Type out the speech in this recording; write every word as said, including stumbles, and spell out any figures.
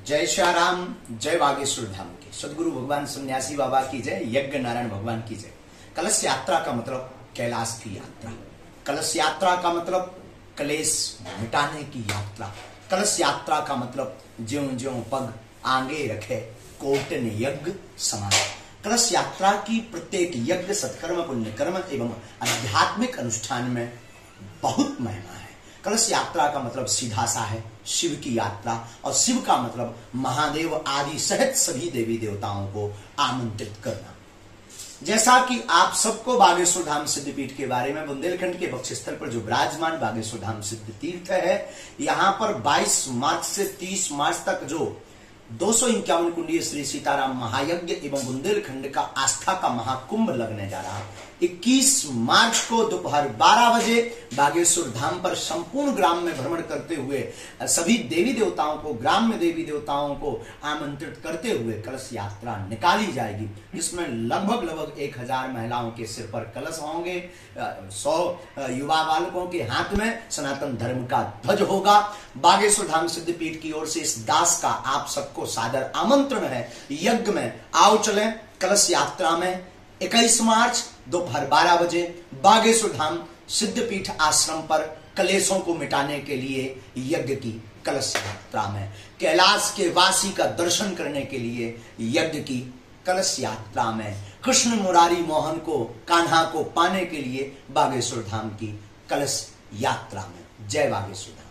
जय श्याराम, जय बागेश्वर धाम की सदगुरु भगवान सन्यासी बाबा की जय, यज्ञ नारायण भगवान की जय। कलश यात्रा का मतलब कैलाश की यात्रा। कलश यात्रा का मतलब कलेश मिटाने की यात्रा। कलश यात्रा का मतलब ज्यों ज्यों पग आगे रखे कोटन यज्ञ समान। कलश यात्रा की प्रत्येक यज्ञ, सत्कर्म, पुण्य कर्म एवं आध्यात्मिक अनुष्ठान में बहुत महिमा है। कलश यात्रा का मतलब सीधा सा है, शिव की यात्रा, और शिव का मतलब महादेव आदि सहित सभी देवी देवताओं को आमंत्रित करना। जैसा कि आप सबको बागेश्वर धाम सिद्धपीठ के बारे में, बुंदेलखंड के वक्षस्थल पर जो विराजमान बागेश्वर धाम सिद्ध तीर्थ है, यहाँ पर बाईस मार्च से तीस मार्च तक जो दो सौ इक्यावन कुंडीय श्री सीताराम महायज्ञ एवं बुंदेलखंड का आस्था का महाकुंभ लगने जा रहा है। इक्कीस मार्च को दोपहर बारह बजे बागेश्वर धाम पर संपूर्ण ग्राम में भ्रमण करते हुए सभी देवी देवताओं को, ग्राम में देवी देवताओं को आमंत्रित करते हुए कलश यात्रा निकाली जाएगी, जिसमें लगभग लगभग एक हजार महिलाओं के सिर पर कलश होंगे। सौ युवा बालकों के हाथ में सनातन धर्म का ध्वज होगा। बागेश्वर धाम सिद्धपीठ की ओर से इस दास का आप सबको सादर आमंत्रण है। यज्ञ में आओ चलें। कलश यात्रा में इक्कीस मार्च दोपहर बारह बजे बागेश्वर धाम सिद्धपीठ आश्रम पर कलेशों को मिटाने के लिए यज्ञ की कलश यात्रा में, कैलाश के वासी का दर्शन करने के लिए यज्ञ की कलश यात्रा में, कृष्ण मुरारी मोहन को, कान्हा को पाने के लिए बागेश्वर धाम की कलश यात्रा में। जय बागेश्वर धाम।